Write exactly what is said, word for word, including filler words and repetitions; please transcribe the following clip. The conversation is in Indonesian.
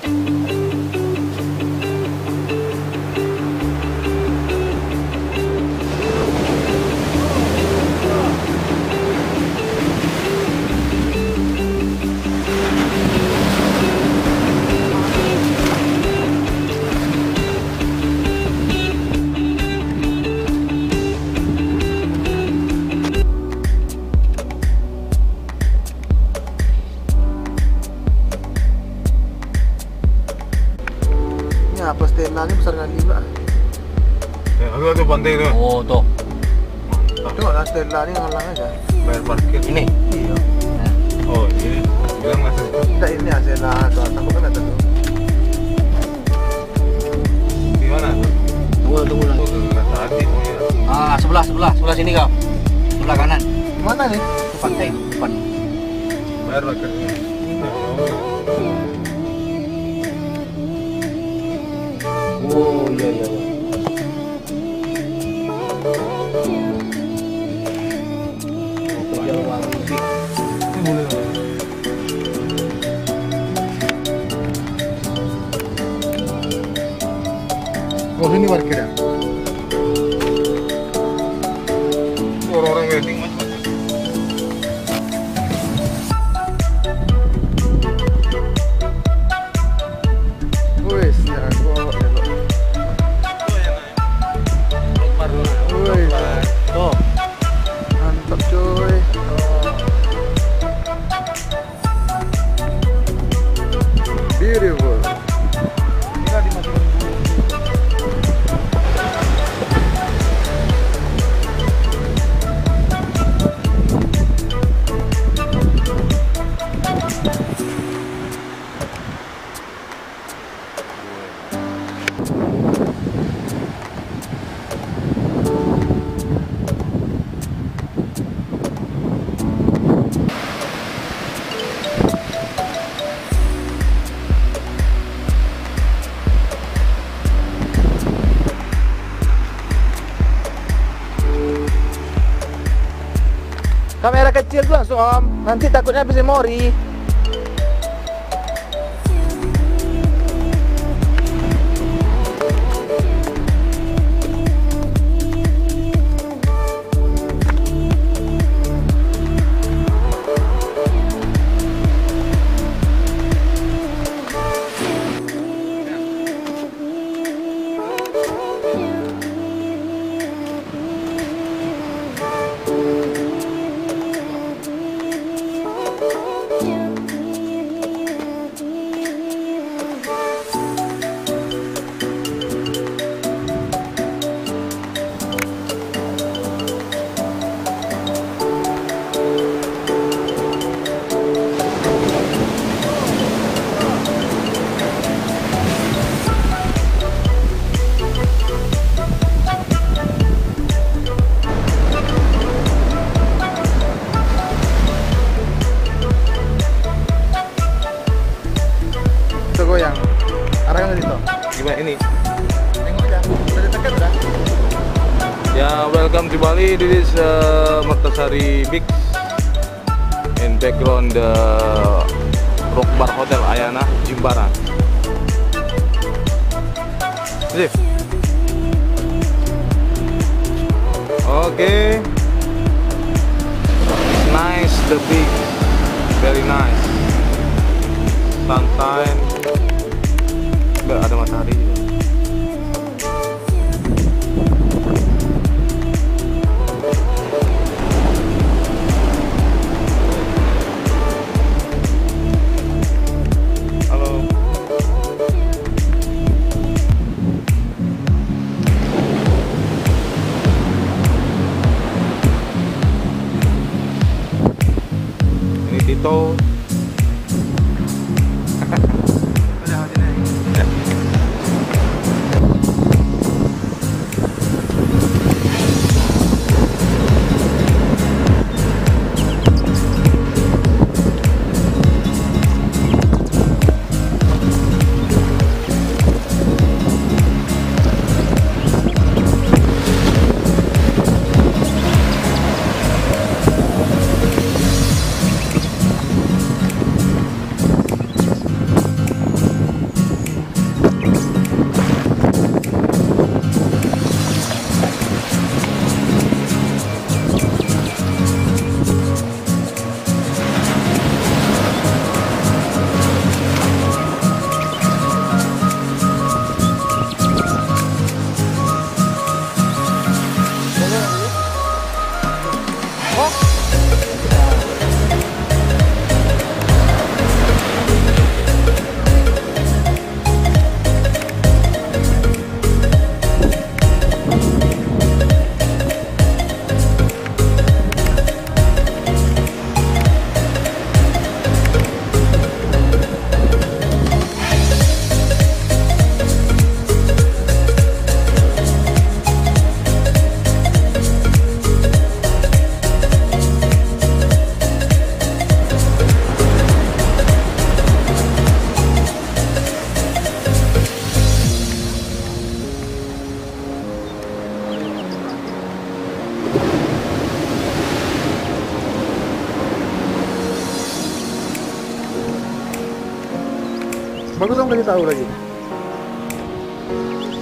Apa stella ini besar kali Pak? Ya, aku tuh pantai tuh. Oh, tuh. Mantap. Tengok lah stella ini ngalang aja. Bayar parkir. Ini. Iya. Oh, ini. Bilang nggak sih? Tidak ini ya stella tuh. Aku kan ada tuh. Di mana tuh? Tunggu, tunggu lagi. Oh, ke tadi. Oh ya. Ah, sebelah, sebelah, sebelah sini kau. Sebelah kanan. Mana nih? Ke pantai, depan. Bayar parkirnya. Oh, iya, iya, iya. Tegal Wangi. Oh sini parkir ya? Orang-orang wedding macam. Wes, ya gua elok. Wes, Tuh. mantap cuy. Beautiful. Kita dimasukin dulu. Kamera kecil tuh langsung om, nanti takutnya habis memori. Goyang, arahnya ke situ. Gimana ini? Tengok aja, udah ditekan udah. Ya, welcome to Bali. This is uh, Mertasari Beach. In background the Rock Bar Hotel Ayana Jimbaran. Sip. Okay. Nice the beach. Very nice. Sunshine. Nggak ada matahari. Halo. Ini Tito. Bagus dong kasih tahu lagi.